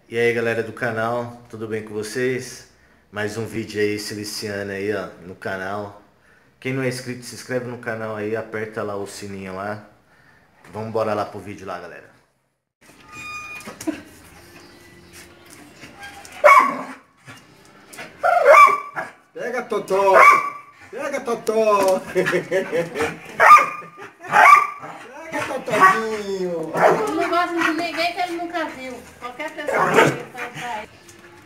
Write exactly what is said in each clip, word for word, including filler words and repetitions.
E aí galera do canal, tudo bem com vocês? Mais um vídeo aí, Siliciano aí ó, no canal. Quem não é inscrito, se inscreve no canal aí, aperta lá o sininho lá. Vamos embora lá pro vídeo lá, galera. Pega, Totó! Pega, Totó! Pega, Totozinho! Eu não gosto de ninguém que ele nunca viu. Qualquer pessoa que ele faz pra ele.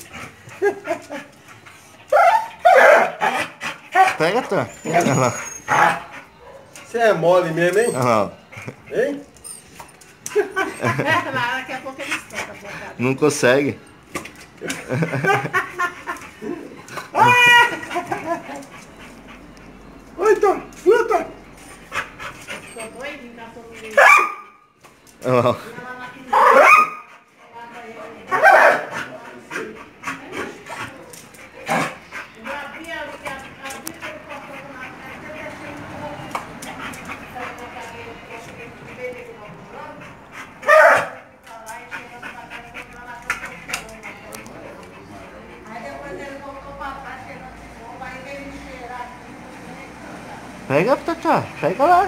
Pega, Tom. Olha lá. Você é mole mesmo, hein? Olha lá. Hein? Lá, daqui a pouco ele estoura a boca. Não consegue. Oi, Tom! Fruta! Ficou doidinho, tá todo mundo. Olha lá. Lá na cozinha. Eu abri a- abri a- abri aquele portão na frente, eu deixei um pouco. Aí eu coloquei o posto dentro do meio dele, não, no branco. Pra lá e chegando pra trás, foi lá na frente, eu chorando na porta. Aí depois ele voltou pra trás, chegando de novo, aí veio me cheirar aqui. Pega, Totó. Pega lá.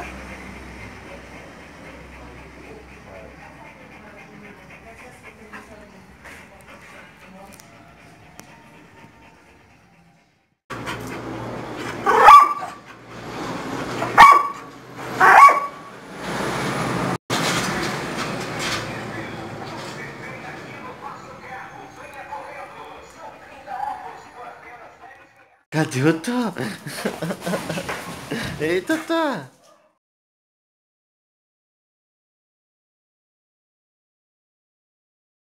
Cadê o Totó? Ei, Totó.